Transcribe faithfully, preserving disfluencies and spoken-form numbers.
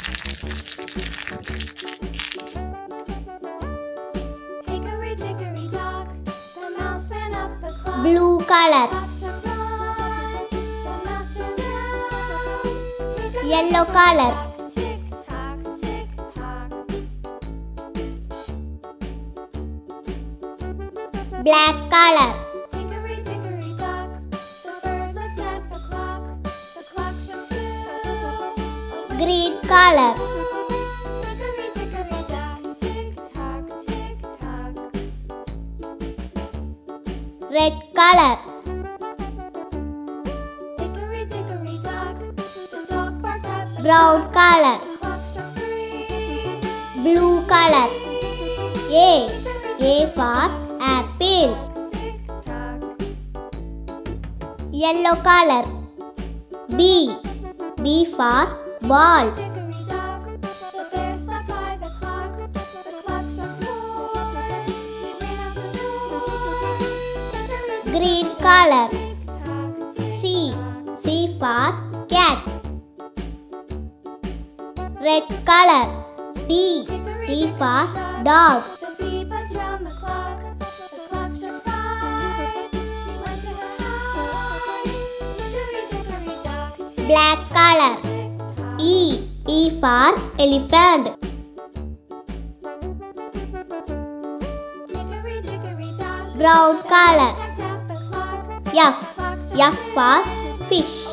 Hickory dickory dock, the mouse ran up the clock. Blue color. Yellow color. Tick tock, tick tock. Black color. Hickory dickory dock, the bird looked at the clock. The clock struck two. Green color. Hickory dickory dock, tick tock, tick tock. Red color. Hickory dickory dock, the dog barked at the Brown color. The clock struck three. Blue color. A. A for apple. Tick tock. Yellow color. B. B for ball. Dickory dock, the bear sat by the clock. The clock struck four. He ran out the door. Hickory Green color. tick tock, tick C. tock. C for cat. Red color. D. D for dog. The bee buzzed round the clock. The clock struck five. She went to her hive. Hickory dickory dock, tick Black color. tock. E. E for elephant. Hickory dickory dock. Brown color. Tapped at the clock. F. The clock struck F for fish.